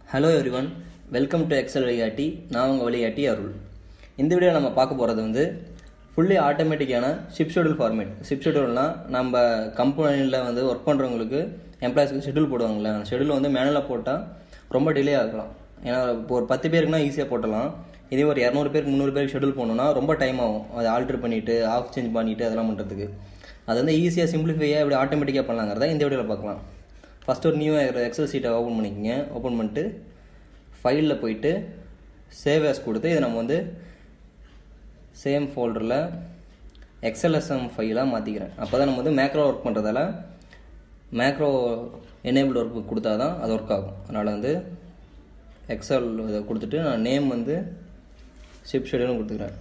Hello everyone, welcome to Excel வழிகாட்டி. நான் உங்கள் வழிகாட்டி அருள். இந்த வீடியோ நம்ம பார்க்க போகிறது வந்து ஃபுல்லி ஆட்டோமேட்டிக்கான ஷிப் ஷெடியூல் ஃபார்மேட். ஷிப் ஷெடியூல்னால் நம்ம கம்பெனியில் வந்து ஒர்க் பண்ணுறவங்களுக்கு எம்ப்ளாயிஸ்க்கு ஷெடியூல் போடுவாங்களே, அந்த ஷெடியூல் வந்து மேனுவலாக போட்டால் ரொம்ப டிலே ஆகலாம். ஏன்னா இப்போ ஒரு 10 பேருக்குனா ஈஸியாக போட்டலாம். இதே ஒரு 200 பேருக்கு 300 பேருக்கு ஷெடியூல் போடணுன்னா ரொம்ப டைம் ஆகும். அதை ஆல்ட்ரு பண்ணிவிட்டு ஆஃப் சேஞ்ச் பண்ணிவிட்டு அதெல்லாம் பண்ணுறதுக்கு. அது வந்து ஈஸியாக சிம்பிளிஃபையாக எப்படி ஆட்டோமேட்டிக்காக பண்ணலாங்கிறத இந்த வீடியோவில் பார்க்கலாம். ஃபஸ்ட்டு ஒரு நியூ எக்ஸல் சீட்டை ஓப்பன் பண்ணிக்கோங்க. ஓப்பன் பண்ணிட்டு ஃபைலில் போயிட்டு சேவ் ஆஸ் கொடுத்து இதை நம்ம வந்து சேம் ஃபோல்டரில் எக்ஸ்எல்எஸ்எம் ஃபைலாக மாற்றிக்கிறேன். அப்போ தான் நம்ம வந்து மேக்ரோ ஒர்க் பண்ணுறதால மேக்ரோ எனேபிள் ஒர்க் கொடுத்தா தான் அது ஒர்க் ஆகும். அதனால் வந்து எக்ஸல் இதை கொடுத்துட்டு நான் நேம் வந்து ஷிப் ஷெடியூல்னு கொடுத்துக்கிறேன்.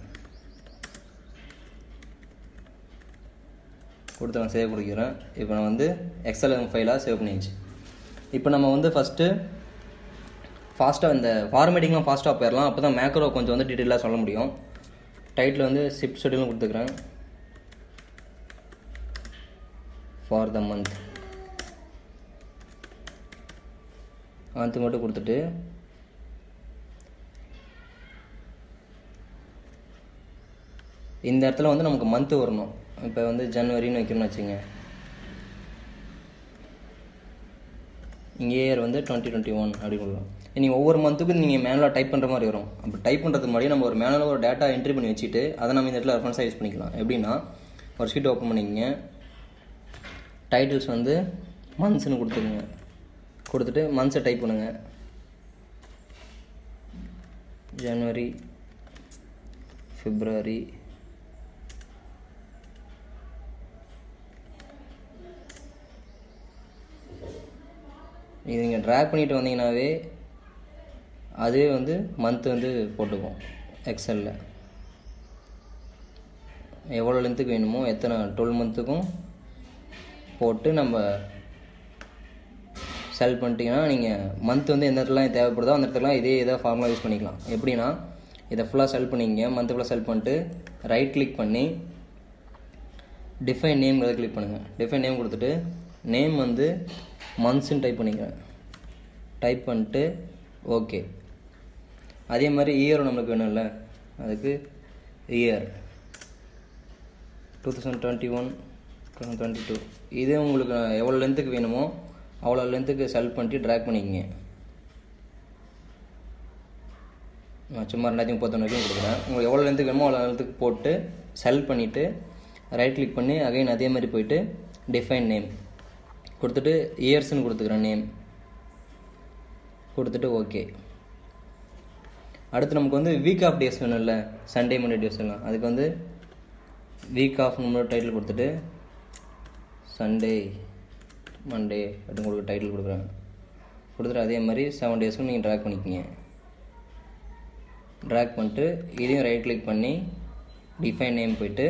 கொடுத்து நான் சேவ் கொடுக்குறேன். இப்போ நான் வந்து எக்ஸ்எல்எம் ஃபைலாக சேவ் பண்ணிடுச்சு. இப்போ நம்ம வந்து ஃபஸ்ட்டு ஃபாஸ்ட்டாக இந்த ஃபார்மேட்டிங்லாம் ஃபாஸ்ட்டாக போயிடலாம். அப்போ தான் மேக்ரோ கொஞ்சம் வந்து டீட்டெயிலாக சொல்ல முடியும். டைட்டில் வந்து ஷிப் ஷெடியூல்னு கொடுத்துக்கிறேன். ஃபார் த மந்த் மட்டும் கொடுத்துட்டு இந்த இடத்துல வந்து நமக்கு மந்த்து வரணும். இப்போ வந்து ஜனவரின்னு வைக்கணும்னு வச்சுங்க. இங்கே இயர் வந்து 2021 அப்படி கொடுக்கலாம். நீங்கள் ஒவ்வொரு மந்த்துக்கும் நீங்கள் மேனுவலாக டைப் பண்ணுற மாதிரி வரும். அப்போ டைப் பண்ணுறதுக்கு முன்னாடி நம்ம ஒரு மேனுவலாக ஒரு டேட்டா என்ட்ரி பண்ணி வச்சுட்டு அதை நம்ம இந்த இடத்துல ரெஃபரன்ஸாக யூஸ் பண்ணிக்கலாம். எப்படின்னா ஒரு ஷீட் ஓப்பன் பண்ணிக்கங்க. டைட்டில்ஸ் வந்து மந்த்ஸ்னு கொடுத்துருங்க. கொடுத்துட்டு மந்த்ஸை டைப் பண்ணுங்கள். ஜனவரி, பிப்ரவரி, இது நீங்கள் ட்ராக் பண்ணிட்டு வந்தீங்கன்னாவே அதுவே வந்து மந்த் வந்து போட்டுக்கும். எக்ஸலில் எவ்வளோ லென்த்துக்கு வேணுமோ எத்தனை 12 மந்த்துக்கும் போட்டு நம்ம செல் பண்ணிட்டீங்கன்னா நீங்கள் மந்த் வந்து எந்த இடத்துலாம் தேவைப்படுதோ அந்த இடத்துலாம் இதே இதை ஃபார்முலா யூஸ் பண்ணிக்கலாம். எப்படின்னா இதை ஃபுல்லாக செல் பண்ணிங்க. மந்த்து ஃபுல்லாக செல் பண்ணிட்டு ரைட் கிளிக் பண்ணி டிஃபைன் நேம் கிளிக் பண்ணுங்கள். டிஃபைன் நேம் கொடுத்துட்டு நேம் வந்து மந்த்ஸ்ன்னு டைப் பண்ணிக்கிறேன். டைப் பண்ணிட்டு ஓகே. அதே மாதிரி இயர் நம்மளுக்கு வேணும்ல, அதுக்கு இயர் 2021 2022 இதே உங்களுக்கு எவ்வளோ லென்த்துக்கு வேணுமோ அவ்வளோ லென்த்துக்கு செலக்ட் பண்ணிட்டு ட்ராக் பண்ணிக்கங்க. நான் சும்மா 2031 வரைக்கும் கொடுக்குறேன். உங்களுக்கு எவ்வளோ லென்த்துக்கு வேணுமோ அவ்வளோ லென்த்துக்கு போட்டு செலக்ட் பண்ணிவிட்டு ரைட் கிளிக் பண்ணி அகைன் அதே மாதிரி போயிட்டு டிஃபைன் நேம் கொடுத்துட்டு இயர்ஸ்ன்னு கொடுத்துக்கிறேன். நேம் கொடுத்துட்டு ஓகே. அடுத்து நமக்கு வந்து வீக் ஆஃப் டேஸ் வேணும்ல, சண்டே மண்டே டேஸ் எல்லாம். அதுக்கு வந்து வீக் ஆஃப் டைட்டில் கொடுத்துட்டு சண்டே மண்டே அப்படின்னு கொடுக்க டைட்டில் கொடுக்குறேன். கொடுத்துட்டு அதே மாதிரி 7 டேஸ்க்கும் நீங்கள் ட்ராக் பண்ணிக்கிங்க. ட்ராக் பண்ணிட்டு இதையும் ரைட் கிளிக் பண்ணி டிஃபைன் நேம் போயிட்டு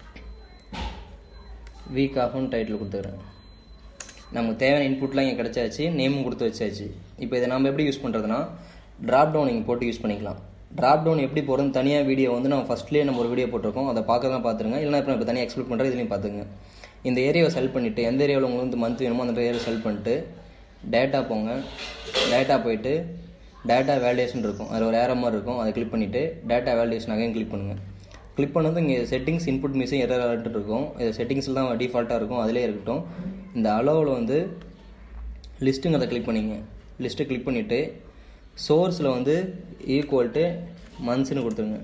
வீக் ஆஃப்னு டைட்டில் கொடுத்துக்கிறேன். நமக்கு தேவையான இன்புட்லாம் இங்கே கிடச்சாச்சு, நேமும் கொடுத்து வச்சாச்சு. இப்போ இதை நம்ம எப்படி யூஸ் பண்ணுறதுனா ட்ராப் டவுன் இங்கே போட்டு யூஸ் பண்ணிக்கலாம். ட்ராப் டவுன் எப்படி போகிறதுன்னு தனியாக வீடியோ வந்து நம்ம ஃபஸ்ட்லேயே நம்ம ஒரு வீடியோ போட்டிருக்கோம். அதை பார்க்கலாம் பார்த்துருங்க. இல்லைனா இப்போ தனியாக எக்ஸ்பிளைன் பண்ணுறது இதுலையும் பார்த்துங்க. இந்த ஏரியாவை செலக்ட் பண்ணிவிட்டு எந்த ஏரியாவில் உங்களுக்கு வந்து மந்த் வேணுமோ அந்த ஏரியாவை செலக்ட் பண்ணிட்டு டேட்டா போங்க. டேட்டா போயிட்டு டேட்டா வேலிடேஷன் இருக்கும், அது ஒரு ஏரோ மாதிரி இருக்கும். அதை கிளிக் பண்ணிவிட்டு டேட்டா வேலிடேஷன் அகைன் கிளிக் பண்ணுங்கள். கிளிக் பண்ணது இங்கே settings input missing error alert இருக்கும். இது செட்டிங்ஸில் தான் டிஃபால்ட்டாக இருக்கும், அதிலே இருக்கட்டும். இந்த அலோவில் வந்து லிஸ்ட்டுங்க அதை கிளிக் பண்ணிங்க. லிஸ்ட்டை கிளிக் பண்ணிவிட்டு சோர்ஸில் வந்து ஈக்குவல் டு மந்த்ஸ்னு கொடுத்துருங்க.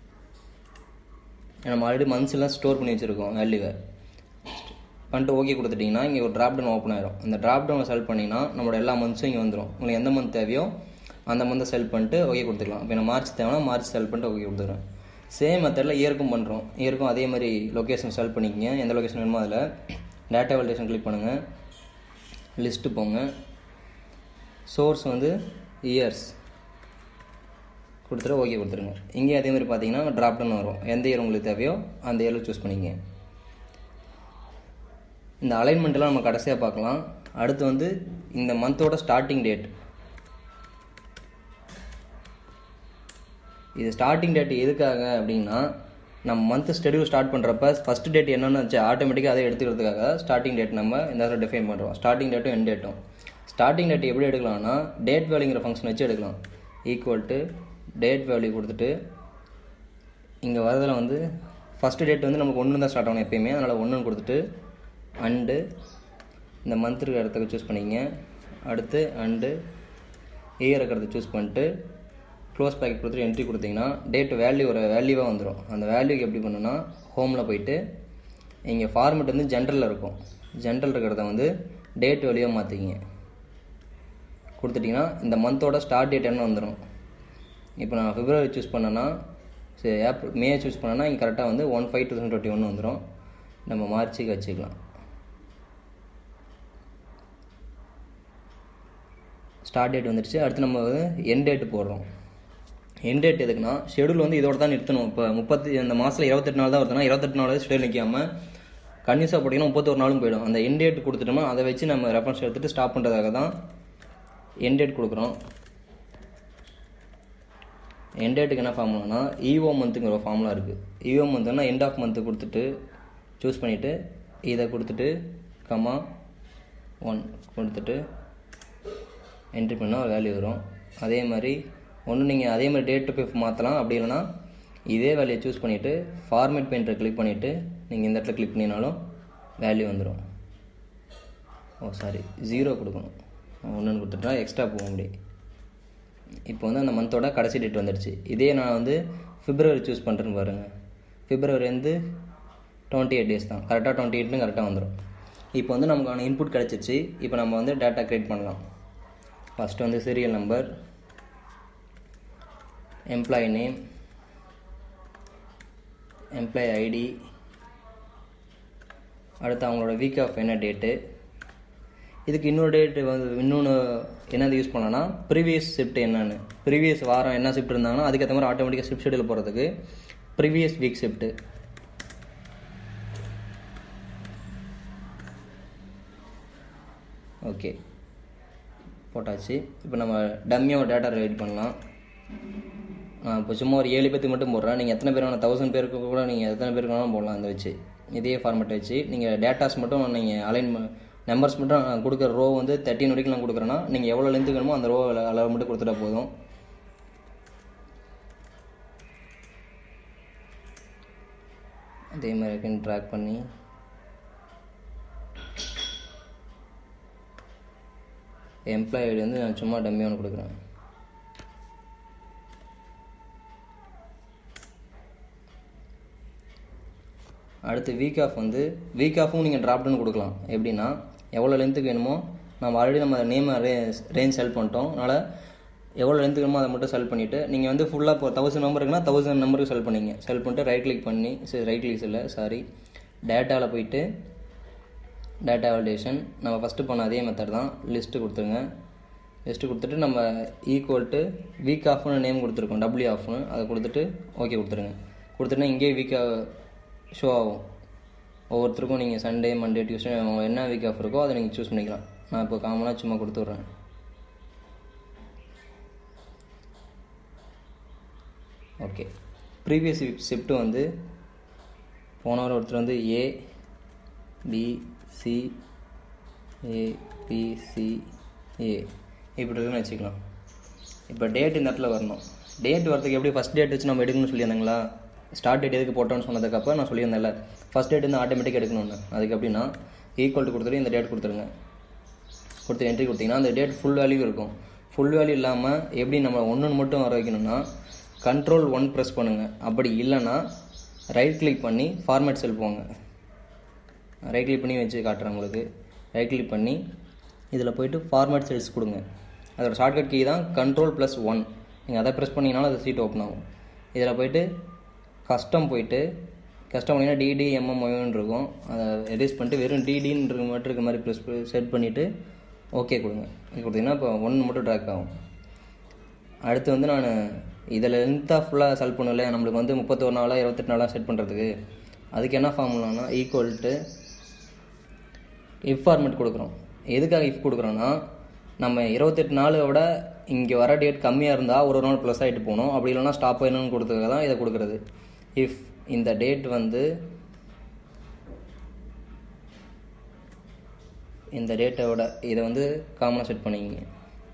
நம்ம ஆல்ரெடி மந்த்ஸ்லாம் ஸ்டோர் பண்ணி வச்சுருக்கோம் வேல்யூவை. பண்ணிட்டு ஓகே கொடுத்துட்டிங்கன்னா இங்கே ஒரு ட்ராப் டவுன் ஓப்பன் ஆயிரும். அந்த ட்ராப் டவுனை செலக்ட் பண்ணிங்கன்னா நம்மளோட எல்லா மந்த்ஸும் இங்கே வந்துடும். உங்களுக்கு எந்த மந்த் தேவையோ அந்த மந்த்தை செலக்ட் பண்ணிட்டு ஓகே கொடுத்துக்கலாம். இப்போ நான் மார்ச் தேவைன்னா மார்ச் செலக்ட் பண்ணிட்டு ஓகே கொடுத்துக்கிறேன். சேம் மெத்தடில் இயர்க்கும் பண்ணுறோம். இயர்க்கும் அதே மாதிரி லொக்கேஷன் செலக்ட் பண்ணிக்கங்க. எந்த லொக்கேஷன் வேணுமோ அதில் டேட்டா வேலிடேஷன் கிளிக் பண்ணுங்கள். லிஸ்ட்டு போங்க. சோர்ஸ் வந்து இயர்ஸ் கொடுத்துட்டு ஓகே கொடுத்துருங்க. இங்கே அதே மாதிரி பார்த்தீங்கன்னா ட்ராப் டவுன் வரும். எந்த இயர் உங்களுக்கு தேவையோ அந்த இயரில் சூஸ் பண்ணிங்க. இந்த அலைன்மெண்ட்டெல்லாம் நம்ம கடைசியாக பார்க்கலாம். அடுத்து வந்து இந்த மந்தோட ஸ்டார்டிங் டேட். இது ஸ்டார்டிங் டேட் எதுக்காக அப்படின்னா நம்ம மந்த் ஷெடியூல் ஸ்டார்ட் பண்ணுறப்ப ஃபஸ்ட் டேட் என்னென்னு வச்சு ஆட்டோமேட்டிக்காக அதை எடுத்துக்கிறதுக்காக ஸ்டார்டிங் டேட் நம்ம இந்த இடத்துல டிஃபைன் பண்ணுறோம். ஸ்டார்டிங் டேட்டும் எண்ட் டேட்டும். ஸ்டார்டிங் டேட் எப்படி எடுக்கலாம்னா டேட் வேல்யூங்கிற ஃபங்க்ஷன் வச்சு எடுக்கலாம். ஈக்குவல் டு டேட் வேல்யூ கொடுத்துட்டு இங்கே வரதில் வந்து ஃபஸ்ட்டு டேட் வந்து நமக்கு 1 தான் ஸ்டார்ட் ஆகணும் எப்பயுமே. அதனால் 1 கொடுத்துட்டு அண்டு இந்த மந்த் இருக்கிற இடத்துக்கு சூஸ் பண்ணிக்கங்க. அடுத்து அண்டு இயர் இருக்கிறத சூஸ் பண்ணிட்டு க்ளோஸ் பேக்கெட் கொடுத்துட்டு என்ட்ரி கொடுத்தீங்கன்னா டேட் வேல்யூ ஒரு வேல்யூவாக வந்துடும். அந்த வேல்யூக்கு எப்படி பண்ணணும்னா ஹோமில் போயிட்டு இங்கே ஃபார்மெட் வந்து ஜென்ரலில் இருக்கும். ஜென்ரல் இருக்கிறத வந்து டேட் வேல்யூவாக மாற்றிக்கிங்க. கொடுத்துட்டிங்கன்னா இந்த மந்தோட ஸ்டார்ட் டேட் என்ன வந்துடும். இப்போ நான் பிப்ரவரி சூஸ் பண்ணேன்னா சரி மே சூஸ் பண்ணேன்னா இங்கே கரெக்டாக வந்து 1/5/2021 வந்துடும். நம்ம மார்ச்சுக்கு வச்சுக்கலாம். ஸ்டார்ட் டேட் வந்துடுச்சு. அடுத்து நம்ம வந்து எண்ட் டேட்டு போடுறோம். எண்ட் டேட் எதுக்குன்னா ஷெடியூல் வந்து இதோட தான் நிறுத்தணும். இப்போ இந்த மாதத்தில் 28 நாள் தான் வருதுன்னா 28 நாள் ஷெடியூல் நிற்காமல் கன்யூஸாக போட்டிங்கன்னா 31 நாளும் போயிடும். அந்த எண்ட் டேட் கொடுத்துட்டோம்னா அதை வச்சு நம்ம ரெஃபரன்ஸ் எடுத்துகிட்டு ஸ்டாப் பண்ணுறதாக தான் எண்ட் டேட் கொடுக்குறோம். எண்ட் டேட்டுக்கு என்ன ஃபார்முலானா ஈஓ மந்த்துங்கிற ஒரு ஃபார்முலா இருக்குது. ஈஓ மந்த்னா எண்ட் ஆஃப் மந்த்து கொடுத்துட்டு சூஸ் பண்ணிவிட்டு இதை கொடுத்துட்டு கமா 1 கொடுத்துட்டு என்ட்ரி பண்ணால் ஒரு வேல்யூ வரும். அதே மாதிரி நீங்கள் அதே மாதிரி டேட்டு போய் மாற்றலாம். அப்படி இல்லைனா இதே வேல்யூயை சூஸ் பண்ணிவிட்டு ஃபார்மேட் பெயிண்டரை கிளிக் பண்ணிவிட்டு நீங்கள் இந்த இடத்துல கிளிக் பண்ணினாலும் வேல்யூ வந்துடும். 0 கொடுக்கணும். 1 கொடுத்துட்டா எக்ஸ்ட்ரா போக முடியும். இப்போ வந்து அந்த மந்தோட கடைசி டேட் வந்துடுச்சு. இதே நான் வந்து பிப்ரவரி சூஸ் பண்ணுறேன்னு பாருங்கள். பிப்ரவரி வந்து 28 டேஸ் தான். கரெக்டாக 28ன்னு கரெக்டாக வந்துடும். இப்போ வந்து நமக்கான இன்புட் கிடச்சிருச்சு. இப்போ நம்ம வந்து டேட்டா க்ரியேட் பண்ணலாம். ஃபஸ்ட்டு வந்து serial number, employee name, employee ID, அடுத்து அவங்களோட வீக் ஆஃப் என்ன டேட்டு. இதுக்கு இன்னொரு டேட்டு வந்து இன்னொன்று என்னது யூஸ் பண்ணலாம்னா ப்ரீவியஸ் ஷிஃப்ட் என்னன்னு, ப்ரீவியஸ் வாரம் என்ன ஷிஃப்ட் இருந்தாங்கன்னா அதுக்கேற்ற மாதிரி ஆட்டோமேட்டிக்காக ஷிஃப்ட் ஷெடியூல் போகிறதுக்கு ப்ரீவியஸ் வீக் ஷிஃப்ட்டு. ஓகே போட்டாச்சு. இப்போ நம்ம டம்மியாக டேட்டா ரெடி பண்ணலாம். இப்போ சும்மா ஒரு 7 பேருக்கு மட்டும் போடுறேன். நீங்கள் எத்தனை பேர் வேணால் 1000 பேருக்கு கூட நீங்கள் எத்தனை பேருக்கு வேணாலும் போடலாம். அந்த வச்சு இதே ஃபார்மேட் வச்சு நீங்கள் டேட்டாஸ் மட்டும் நீங்கள் அலைன் நம்பர்ஸ் மட்டும் கொடுக்குற ரோ வந்து 13 வரைக்கும் நான் கொடுக்குறேன்னா நீங்கள் எவ்வளோ லென்த்து வேணுமோ அந்த ரோ அளவு மட்டும் கொடுத்துட்டா போதும். அதே மாதிரி இருக்குன்னு ட்ராக் பண்ணி எம்ப்ளாயி ஐடி வந்து நான் சும்மா டம்மி ஒன்று கொடுக்குறேன். அடுத்து வீக் ஆஃபும் நீங்கள் ட்ராப் டவுன் கொடுக்கலாம். எப்படின்னா எவ்வளோ லென்த்துக்கு வேணுமோ நம்ம ஆல்ரெடி நம்ம நேமை ரேஞ்ச் செலக்ட் பண்ணிட்டோம். அதனால் எவ்வளோ லென்த்துக்கு வேணுமோ அதை மட்டும் செலக்ட் பண்ணிவிட்டு நீங்கள் வந்து ஃபுல்லாக இப்போ 1000 நம்பர் இருக்குன்னா 1000 நம்பருக்கு செலக்ட் பண்ணிங்க. செலக்ட் பண்ணிட்டு ரைட் கிளிக் பண்ணி டேட்டாவில் போயிட்டு டேட்டா வேலிடேஷன் நம்ம ஃபஸ்ட்டு பண்ண அதே மெத்தட் தான். லிஸ்ட்டு கொடுத்துருங்க. லிஸ்ட்டு கொடுத்துட்டு நம்ம ஈக்குவல் டு வீக் ஆஃப்னு நேம் கொடுத்துருக்கோம், டபிள்யூ ஆஃப்னு அதை கொடுத்துட்டு ஓகே கொடுத்துருங்க. கொடுத்துட்டுனா இங்கேயே வீக்காக ஷோ ஆகும். ஒவ்வொருத்தருக்கும் நீங்கள் சண்டே, மண்டே, டியூஸ்டே என்ன வீக் ஆஃப் இருக்கோ அதை நீங்கள் சூஸ் பண்ணிக்கலாம். நான் இப்போ காமனாக சும்மா கொடுத்துட்றேன். ஓகே ப்ரீவியஸ் வீக் ஷிஃப்ட்டு வந்து போன வாரம் ஒருத்தர் வந்து ABCA இப்படி இருக்குன்னு வச்சுக்கலாம். இப்போ டேட் இந்த இடத்துல வரணும். டேட் வரதுக்கு எப்படி ஃபஸ்ட் டேட் வச்சு நம்ம எடுக்கணும்னு சொல்லியிருந்தாங்களா, ஸ்டார்ட் டேட் எதுக்கு போட்டோன்னு சொன்னதுக்கப்புறம் நான் சொல்லியிருந்தேன்ல ஃபஸ்ட் டேட் வந்து ஆட்டோமேட்டிக்காக எடுக்கணும்னு. அதுக்கு எப்படின்னா ஈக்குவல் டு கொடுத்துட்டு இந்த டேட் கொடுத்துருங்க. கொடுத்து என்ட்ரி கொடுத்தீங்கன்னா அந்த டேட் ஃபுல் வேல்யூ இருக்கும். ஃபுல் வேல்யூ இல்லாமல் எப்படி நம்ம ஒன்று மட்டும் வர வைக்கணும்னா Ctrl 1 ப்ரெஸ் பண்ணுங்கள். அப்படி இல்லைன்னா ரைட் கிளிக் பண்ணி ஃபார்மேட் செல் போங்க. ரைட் கிளிக் பண்ணி வச்சு காட்டுறேன் உங்களுக்கு. ரைட் கிளிக் பண்ணி இதில் போய்ட்டு ஃபார்மேட் செல்ஸ் கொடுங்க. அதோட ஷார்ட்கட் கீ தான் Ctrl+1. நீங்கள் அதை ப்ரெஸ் பண்ணிங்கனாலும் அது சீட் ஓப்பன் ஆகும். இதில் போய்ட்டு கஸ்டம் பண்ணிங்கன்னா DDMMYன்னு இருக்கும். அதை எரேஸ் பண்ணிட்டு வெறும் DDன்னு மட்டும் இருக்க மாதிரி ப்ரெஸ் செட் பண்ணிவிட்டு ஓகே கொடுங்க. கொடுத்தீங்கன்னா இப்போ 1 மட்டும் ட்ராக் ஆகும். அடுத்து வந்து நான் இதில் லென்த்தாக ஃபுல்லாக செலக்ட் பண்ணல, நம்மளுக்கு வந்து 31 நாளாக 28 நாளாக செட் பண்ணுறதுக்கு அதுக்கு என்ன ஃபார்முலானா ஈக்குவல் டு இஃப் ஃபார்மேட் கொடுக்குறோம். எதுக்காக இஃப் கொடுக்குறோன்னா நம்ம 28 நாளை விட இங்கே வர டேட் கம்மியாக இருந்தால் ஒரு நாள் ப்ளஸ் ஆகிட்டு போகணும். அப்படி இல்லைனா ஸ்டாப் ஆகிடணும்னு கொடுத்ததுக்காக தான் இதை கொடுக்குறது. இஃப் இந்த டேட் வந்து இந்த டேட்டோட இதை வந்து காமனாக செட் பண்ணிக்கிங்க.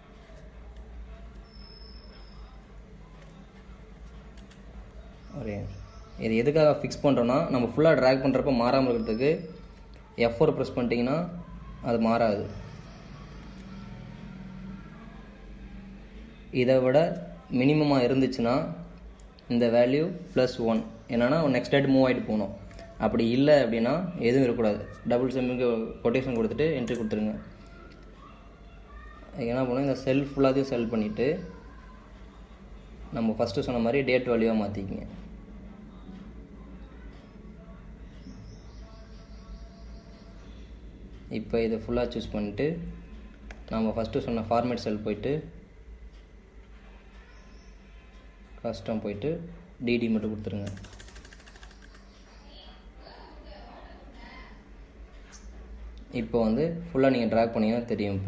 இது எதுக்காக ஃபிக்ஸ் பண்ணுறோன்னா, நம்ம ஃபுல்லாக ட்ராக் பண்ணுறப்ப மாறாமல் இருக்கிறதுக்கு F4 ப்ரெஸ் பண்ணிட்டீங்கன்னா அது மாறாது. இதை விட மினிமமாக இருந்துச்சுன்னா இந்த வேல்யூ +1 என்னென்னா நெக்ஸ்ட் டேட் மூவ் ஆகிட்டு போகணும். அப்படி இல்லை அப்படின்னா எதுவும் இருக்கக்கூடாது. டபுள் செம்முக்கு கொட்டேஷன் கொடுத்துட்டு என்ட்ரி கொடுத்துருங்க. என்ன பண்ணணும், இந்த செல் ஃபுல்லாத்தையும் செல் பண்ணிவிட்டு நம்ம ஃபஸ்ட்டு சொன்ன மாதிரி டேட் வேல்யூவாக மாற்றிக்கிங்க. இப்போ இதை ஃபுல்லாக சூஸ் பண்ணிவிட்டு நம்ம ஃபஸ்ட்டு சொன்ன ஃபார்மேட் செல் போயிட்டு கஸ்டம் போயிட்டு டிடி மட்டும் கொடுத்துருங்க. இப்போ வந்து ஃபுல்லாக நீங்கள் ட்ராக் பண்ணிங்கன்னா தெரியும்.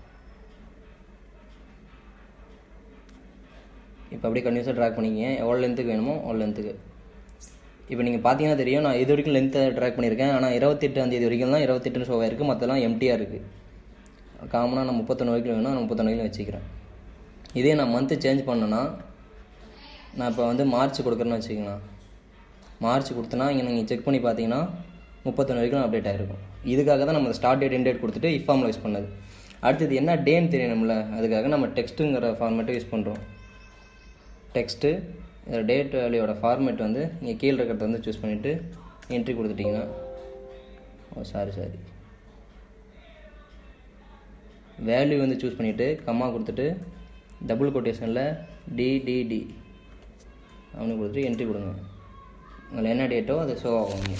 இப்போ அப்படியே கன்டினியூஸாக ட்ராக் பண்ணிக்கிங்க. எவ்வளோ லென்த்துக்கு வேணுமோ அவ்வளோ லென்த்துக்கு. இப்போ நீங்கள் பார்த்தீங்கன்னா தெரியும், நான் இது வரைக்கும் லென்த்தை ட்ராக் பண்ணியிருக்கேன். ஆனால் 28ஆம் தேதி வரைக்கும் தான் 28 ஷோ ஆயிருக்கு, மற்றெல்லாம் எம்டியாக இருக்குது. காமனாக நான் 31 வரைக்கும் வேணும், நான் 31 வரைக்கும் வச்சுக்கிறேன். இதே நான் மந்த்து சேஞ்ச் பண்ணேன்னா, நான் இப்போ வந்து மார்ச் கொடுக்குறேன்னு வச்சுக்கலாம். மார்ச் கொடுத்தனா இங்கே நீங்கள் செக் பண்ணி பார்த்தீங்கன்னா 31 வரைக்கும் அப்டேட் ஆகிருக்கும். இதுக்காக தான் நம்ம ஸ்டார்ட் டேட் எண்ட் டேட் கொடுத்துட்டு இஃபார்மில் யூஸ் பண்ணது. அடுத்தது என்ன டேன்னு தெரியணும்ல, அதுக்காக நம்ம டெக்ஸ்ட்டுங்கிற ஃபார்மேட்டை யூஸ் பண்ணுறோம். டெக்ஸ்ட்டு டேட் வேல்யூவோட ஃபார்மேட் வந்து நீங்கள் கீழே இருக்கிறத வந்து சூஸ் பண்ணிவிட்டு என்ட்ரி கொடுத்துட்டிங்கன்னா, சாரி வேல்யூ வந்து சூஸ் பண்ணிவிட்டு கம்மா கொடுத்துட்டு டபுள் கொட்டேஷனில் டிடிடி அவனு கொடுத்துட்டு என்ட்ரி கொடுங்க. அதில் என்ன டேட்டோ அது ஷோ ஆகும்.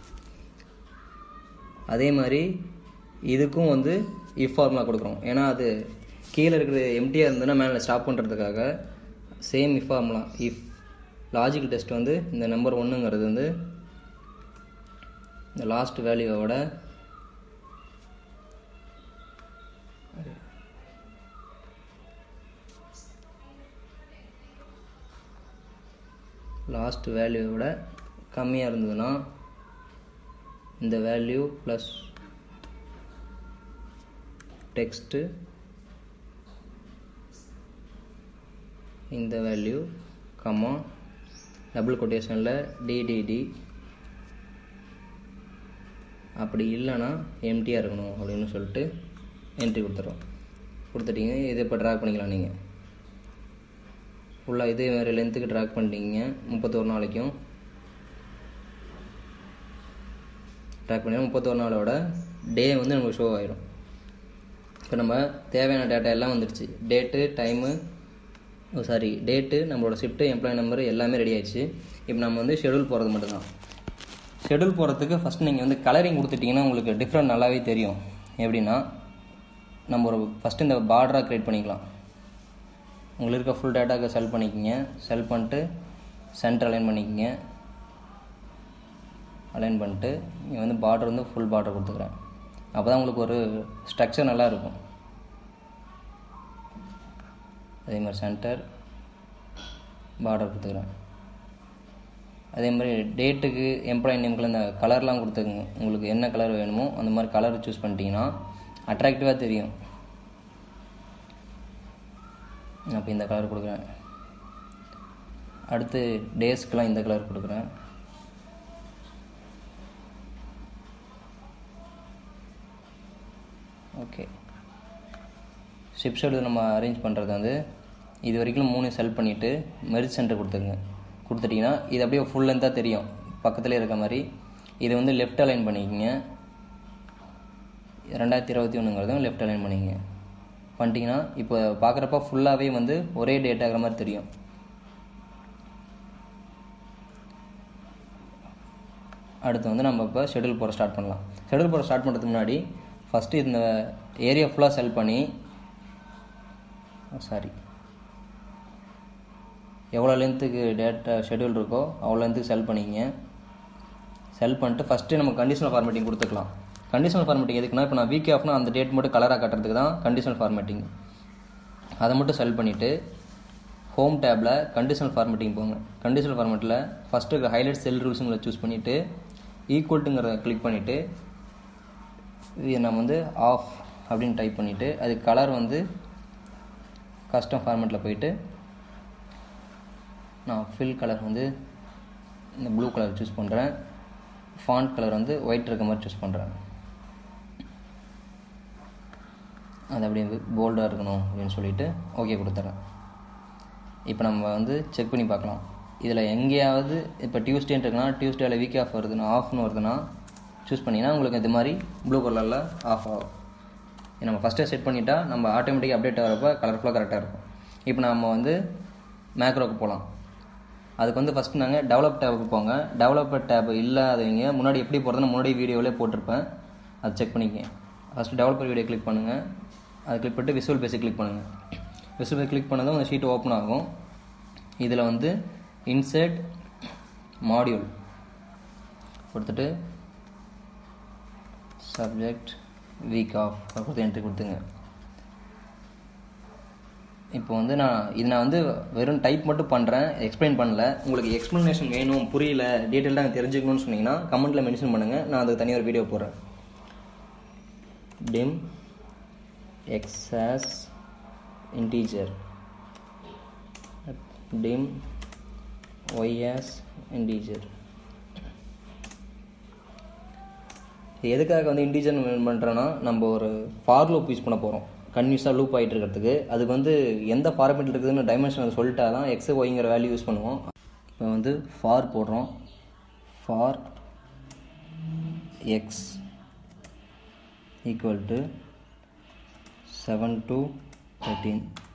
அதே மாதிரி இதுக்கும் வந்து இஃப் ஃபார்முலா கொடுக்குறோம். ஏன்னா அது கீழே இருக்கிற எம்டியாக இருந்ததுன்னா மேலே ஸ்டாப் பண்ணுறதுக்காக same if formula. If logical test வந்து இந்த நம்பர் 1ங்கிறது வந்து இந்த லாஸ்ட் வேல்யூவோட கம்மியாக இருந்ததுன்னா இந்த வேல்யூ ப்ளஸ் டெக்ஸ்ட்டு இந்த வேல்யூ கம்மா டபுள் கொட்டேஷனில் டிடிடி, அப்படி இல்லைன்னா எம்டியாக இருக்கணும் அப்படின்னு சொல்லிட்டு என்ட்ரி கொடுத்துட்டீங்க. இதை இப்போ ட்ராக் பண்ணிக்கலாம். நீங்கள் ஃபுல்லாக இதே மாதிரி லென்த்துக்கு ட்ராக் பண்ணிட்டீங்க. 31 நாளைக்கும் ட்ராக் பண்ணி 31 நாளோட டே வந்து நமக்கு ஷோ ஆகிடும். இப்போ நம்ம தேவையான டேட்டா எல்லாம் வந்துடுச்சு. டேட்டு நம்மளோட ஷிஃப்ட்டு எம்ப்ளாயி நம்பர் எல்லாமே ரெடி ஆயிடுச்சு. இப்போ நம்ம வந்து ஷெடியூல் போகிறது மட்டும்தான். ஷெடியூல் போகிறதுக்கு ஃபஸ்ட்டு நீங்கள் வந்து கலரிங் கொடுத்துட்டிங்கன்னா உங்களுக்கு டிஃப்ரெண்ட் நல்லாவே தெரியும். எப்படின்னா, நம்ம ஒரு ஃபஸ்ட்டு இந்த பார்டராக க்ரியேட் பண்ணிக்கலாம். உங்களுக்கு இருக்க ஃபுல் டேட்டாவுக்கு செல் பண்ணிக்கிங்க. செல் பண்ணிட்டு சென்டர் அலைன் பண்ணிக்கிங்க. அலைன் பண்ணிட்டு இங்கே வந்து பார்டர் வந்து ஃபுல் பார்டர் கொடுத்துக்கிறேன். அப்போ தான் உங்களுக்கு ஒரு ஸ்ட்ரக்சர் நல்லா இருக்கும். அதே மாதிரி சென்டர் பார்டர் கொடுத்துக்கிறேன். அதே மாதிரி டேட்டுக்கு எம்ப்ளாயி நேம்குள்ள இந்த கலர்லாம் கொடுத்துக்குங்க. உங்களுக்கு என்ன கலர் வேணுமோ அந்த மாதிரி கலர் சூஸ் பண்ணிட்டீங்கன்னா அட்ராக்டிவாக தெரியும். அப்போ இந்த கலர் கொடுக்குறேன். அடுத்து டேஸ்க்கெலாம் இந்த கலர் கொடுக்குறேன். ஓகே, ஷிப் ஷெட்யூல் நம்ம அரேஞ்ச் பண்ணுறது வந்து இது வரைக்கும் 3 செல் பண்ணிவிட்டு மெர்ஜ் சென்டர் கொடுத்துட்டிங்கன்னா இது அப்படியே ஃபுல் லென்த்தாக தெரியும் பக்கத்துலேயே இருக்க மாதிரி. இது வந்து லெஃப்ட் அலைன் பண்ணிக்கோங்க. 2021ங்கிறதும் லெஃப்ட் அலைன் பண்ணிட்டிங்கன்னா இப்போ பார்க்குறப்ப ஃபுல்லாகவே வந்து ஒரே டேட் ஆகிற மாதிரி தெரியும். அடுத்து வந்து நம்ம இப்போ ஷெட்யூல் போட ஸ்டார்ட் பண்ணலாம். ஷெட்யூல் போட ஸ்டார்ட் பண்ணுறதுக்கு முன்னாடி ஃபஸ்ட்டு இந்த ஏரியா ஃபுல்லாக செல் பண்ணி எவ்வளோ லென்த்துக்கு டேட்டா ஷெட்யூல் இருக்கோ அவ்வளோ லென்த்துக்கு செல் பண்ணிக்கங்க. செல் பண்ணிட்டு ஃபஸ்ட்டு நம்ம கண்டிஷனல் ஃபார்மேட்டிங் கொடுத்துக்கலாம். கண்டிஷனல் ஃபார்மேட்டிங் எதுக்குன்னா, இப்போ நான் வீக் ஆஃப்னா அந்த டேட் மட்டும் கலராக காட்டுறதுக்கு தான் கண்டிஷனல் ஃபார்மேட்டிங். அதை மட்டும் செல் பண்ணிவிட்டு ஹோம் டேப்பில் கண்டிஷனல் ஃபார்மேட்டிங் போங்க. கண்டிஷனல் ஃபார்மேட்டில் ஃபஸ்ட்டு ஹைலைட் செல் ரூல்ஸுங்களை சூஸ் பண்ணிவிட்டு ஈக்குவல்ட்டுங்கிறத கிளிக் பண்ணிவிட்டு இது நம்ம வந்து ஆஃப் அப்படின்னு டைப் பண்ணிவிட்டு அது கலர் வந்து கஸ்டம் ஃபார்மேட்டில் போயிட்டு நான் ஃபில் கலர் வந்து இந்த ப்ளூ கலர் சூஸ் பண்ணுறேன். ஃபாண்ட் கலர் வந்து ஒயிட் இருக்க மாதிரி சூஸ் பண்ணுறேன். அது அப்படியே போல்டாக இருக்கணும் அப்படின்னு சொல்லிவிட்டு ஓகே கொடுத்துட்றேன். இப்போ நம்ம வந்து செக் பண்ணி பார்க்கலாம். இதில் எங்கேயாவது இப்போ டியூஸ்டேன்னு இருக்குன்னா டியூஸ்டேயில் வீக் ஆஃப் வருதுன்னா ஆஃப்னு வருதுன்னா சூஸ் பண்ணிங்கன்னா உங்களுக்கு இது மாதிரி ப்ளூ கலரில் ஆஃப் ஆகும். நம்ம ஃபஸ்ட்டே செட் பண்ணிட்டா நம்ம ஆட்டோமேட்டிக்காக அப்டேட் ஆகிறப்ப கலர்ஃபுல்லாக கரெக்டாக இருக்கும். இப்போ நம்ம வந்து மேக்ரோக்கு போகலாம். அதுக்கு வந்து ஃபஸ்ட்டு நாங்கள் டெவலப் டேபுக்கு போங்க. டெவலப்பர் டேப் இல்லாதவங்க முன்னாடி எப்படி போகிறதுன்னு முன்னாடி வீடியோவிலே போட்டிருப்பேன், அது செக் பண்ணிக்கங்க. ஃபஸ்ட்டு டெவலப்பர் வீடியோ கிளிக் பண்ணுங்கள். அதை கிளிக் பண்ணிட்டு விசுவல் பேஸை கிளிக் பண்ணுங்கள். விசுவல் பேஸ் கிளிக் பண்ணதும் உங்கள் ஷீட் ஓப்பன் ஆகும். இதில் வந்து இன்சர்ட் மாடியூல் கொடுத்துட்டு சப்ஜெக்ட் வீக் ஆஃப் கொடுத்து என்ட்ரி கொடுத்துங்க. இப்போ வந்து நான் வந்து வெறும் டைப் மட்டும் பண்ணுறேன், எக்ஸ்பிளைன் பண்ணல. உங்களுக்கு எக்ஸ்ப்ளனேஷன் வேணும், புரியல, டீட்டெயிலாக தெரிஞ்சுக்கணும்னு சொன்னீங்கன்னா கமெண்ட்டில் மென்ஷன் பண்ணுங்கள், நான் அதுக்கு தனியாக ஒரு வீடியோ போடுறேன். dim x as integer, dim y as integer. எதுக்காக வந்து இன்டீஜர் பண்ணுறோன்னா நம்ம ஒரு ஃபார் லூப் யூஸ் பண்ண போகிறோம், கன்யூஸாக லூப் ஆகிட்டு இருக்கிறதுக்கு. அதுக்கு வந்து எந்த ஃபார்மேட்டில் இருக்குதுன்னு டைமென்ஷன் சொல்லிட்டா தான் எக்ஸ் ஒய்ங்கிற வேல்யூ யூஸ் பண்ணுவோம். இப்போ வந்து ஃபார் போடுறோம். For X equal to 7 to 13,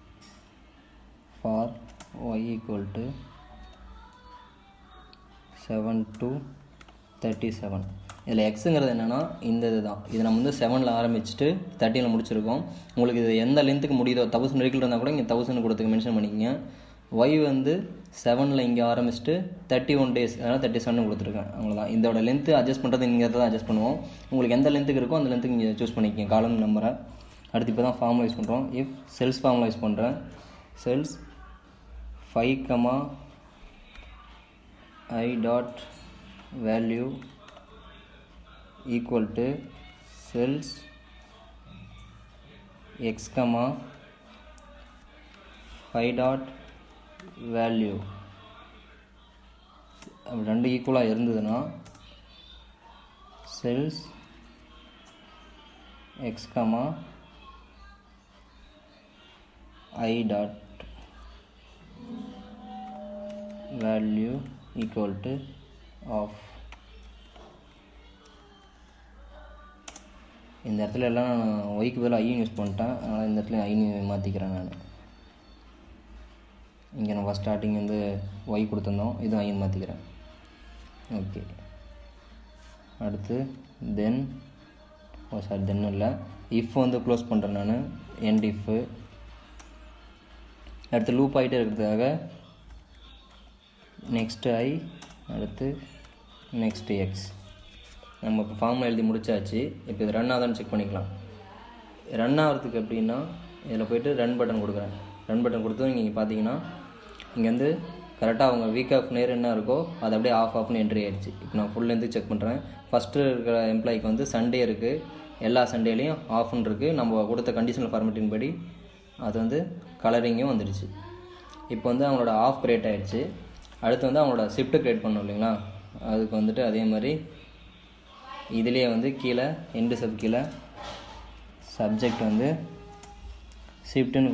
for Y equal to 7 to 37. இதில் எக்ஸுங்கிறது என்னென்னா இந்த இது தான். இது நம்ம வந்து 7ல் ஆரம்பிச்சுட்டு 13ல் முடிச்சிருக்கோம். உங்களுக்கு இது எந்த லென்த்துக்கு முடியுதோ 1000 வரைக்கும் இருந்தால் கூட இங்கே 1000 கொடுத்துக்க மென்ஷன் பண்ணிக்கோங்க. ஒய் வந்து 7ல் இங்கே ஆரம்பிச்சுட்டு 31 days, அதனால் 37 கொடுத்துருக்கேன். அவ்வளோதான். இதோட லென்த்து அட்ஜஸ்ட் பண்ணுறது இங்கே தான் அட்ஜஸ்ட் பண்ணுவோம். உங்களுக்கு எந்த லென்த்துக்கு இருக்கோ அந்த லென்த்துக்கு இங்கே சூஸ் பண்ணிக்கோங்க காலம் நம்பரை. அடுத்து இப்போ தான் ஃபார்முலா யூஸ் பண்ணுறோம். இஃப் செல்ஸ் ஃபார்முலா யூஸ் பண்ணுறேன். Cells 5, I dot value equal to cells x, 5 dot value. அப்படி ரெண்டு ஈக்குவலாக இருந்ததுன்னா cells x, I dot value equal to of. இந்த இடத்துல எல்லாம் நான் ஒய்க்கு பதில் ஐன்னு யூஸ் பண்ணிட்டேன், அதனால் இந்த இடத்துல ஐன்னு மாற்றிக்கிறேன் நான். இங்கே நம்ம ஸ்டார்டிங் வந்து ஒய் கொடுத்துருந்தோம், இதுவும் ஐன்னு மாற்றிக்கிறேன். ஓகே. அடுத்து தென் தென் இல்லை, இஃப் வந்து க்ளோஸ் பண்ணுறேன் நான், எண்ட் இஃப்பு. அடுத்து லூப் ஆகிட்டே இருக்கிறதுக்காக நெக்ஸ்ட்டு ஐ, அடுத்து நெக்ஸ்ட்டு எக்ஸ். நம்ம இப்போ ஃபார்முலா எழுதி முடிச்சாச்சு. இப்போ இது ரன் ஆகுதான்னு செக் பண்ணிக்கலாம். ரன் ஆகிறதுக்கு எப்படின்னா இதில் போய்ட்டு ரன் பட்டன் கொடுக்குறேன். ரன் பட்டன் கொடுத்து நீங்கள் பார்த்தீங்கன்னா இங்கேருந்து கரெக்டாக அவங்க வீக் ஆஃப் நேர் என்ன இருக்கோ அது அப்படியே ஆஃப்னு என்ட்ரி ஆகிடுச்சு. இப்போ நான் ஃபுல் லென்த்து செக் பண்ணுறேன். ஃபஸ்ட்டு இருக்கிற எம்ப்ளாய்க்கு வந்து சண்டே இருக்குது, எல்லா சண்டேலையும் ஆஃப்னு இருக்குது. நம்ம கொடுத்த கண்டிஷனல் ஃபார்மேட்டின் படி அது வந்து கலரிங்கும் வந்துடுச்சு. இப்போ வந்து அவங்களோட ஆஃப் கிரியேட் ஆகிடுச்சு. அடுத்து வந்து அவங்களோட ஷிஃப்ட்டு கிரியேட் பண்ணோம் இல்லைங்களா, அதுக்கு வந்துட்டு அதே மாதிரி இதுலேயே வந்து கீழே எண்டு சப் கீழே சப்ஜெக்ட் வந்து ஷிஃப்ட்டுன்னு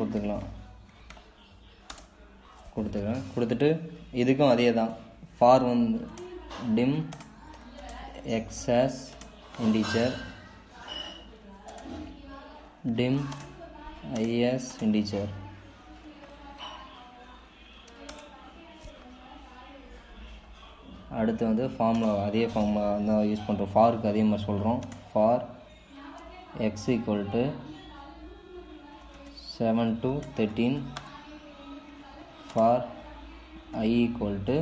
கொடுத்துக்கிறேன். கொடுத்துட்டு இதுக்கும் அதே தான். ஃபார் வந்து dim x as integer, dim I as integer. அடுத்து வந்து ஃபார்முலா அதே ஃபார்முலா தான் யூஸ் பண்ணுறோம். ஃபாருக்கு அதே மாதிரி சொல்கிறோம். For X equal to 7 to 13, for I equal to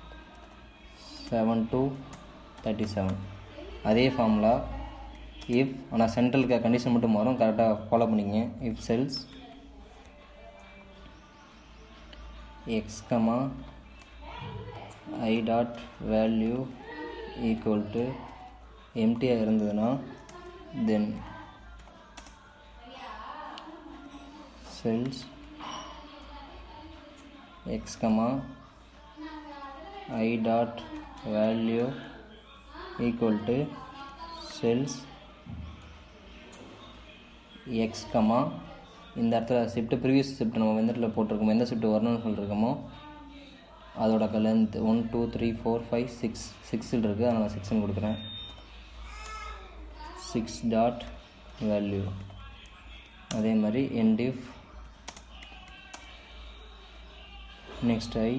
7 to 37. அதே ஃபார்முலா இஃப், ஆனால் சென்ட்ரலுக்கு கண்டிஷன் மட்டும் மாறும், கரெக்டாக ஃபாலோ பண்ணிக்கங்க. If cells X, I dot value equal to எம்டியாக இருந்ததுன்னா then cells x comma I dot value equal to cells x comma இந்த இடத்துல ஷிஃப்ட் ப்ரீவியஸ் ஷிஃப்ட் நம்ம எந்த இடத்துல போட்டிருக்கோமோ எந்த ஷிஃப்ட் வரணும்னு சொல்லியிருக்கோமோ அதோட லென்த் 1 2 3 4 5 6 6 இருக்குது, அதனால் 6ன்னு கொடுக்குறேன். 6 டாட் வேல்யூ. அதே மாதிரி end if next I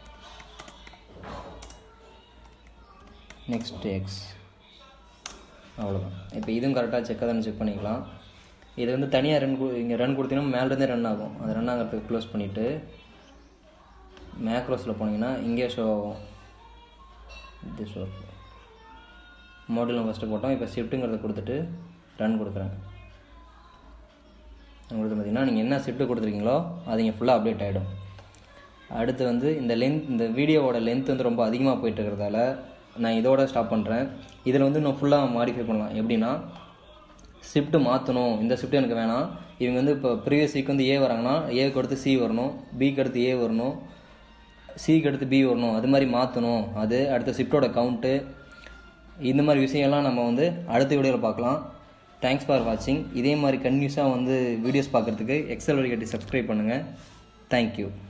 next x. அவ்வளோதான். இப்போ இதுவும் கரெக்டாக செக்காதான்னு செக் பண்ணிக்கலாம். இது வந்து தனியாக இங்கே ரன் கொடுத்தீங்கன்னா மேலேருந்தே ரன் ஆகும். அது ரன் ஆகிறதுக்கு க்ளோஸ் பண்ணிவிட்டு மேக்ரோஸில் போனீங்கன்னா இங்கே ஷோ ஆகும். இது ஷோ மாடல் நம்ம ஃபஸ்ட்டு போட்டோம். இப்போ ஷிஃப்ட்டுங்கிறத கொடுத்துட்டு ரன் கொடுக்குறேன். கொடுத்து பார்த்தீங்கன்னா நீங்கள் என்ன ஷிஃப்ட்டு கொடுத்துருக்கீங்களோ அது இங்கே ஃபுல்லாக அப்டேட் ஆகிடும். அடுத்து வந்து இந்த வீடியோவோட லென்த் வந்து ரொம்ப அதிகமாக போயிட்டு இருக்கிறதால நான் இதோட ஸ்டாப் பண்ணுறேன். இதில் வந்து இன்னும் ஃபுல்லாக மாடிஃபை பண்ணலாம். எப்படின்னா ஷிஃப்ட்டு மாற்றணும், இந்த ஷிஃப்ட் எனக்கு வேணாம், இவங்க வந்து இப்போ ப்ரீவியஸ் வீக் வந்து ஏ வராங்கன்னா ஏக்கு அடுத்து சி வரணும், பிக்கு அடுத்து ஏ வரணும், சிக்கு அடுத்து பி வரணும், அது மாதிரி மாற்றணும். அது அடுத்த ஷிஃப்ட்டோட கவுண்ட்டு, இந்த மாதிரி விஷயம்லாம் நம்ம வந்து அடுத்த வீடியோவில் பார்க்கலாம். தேங்க்ஸ் ஃபார் வாட்சிங். இதே மாதிரி கன்டினியூஸாக வந்து வீடியோஸ் பார்க்குறதுக்கு எக்ஸல் வழிகாட்டி சப்ஸ்கிரைப் பண்ணுங்கள். தேங்க்யூ.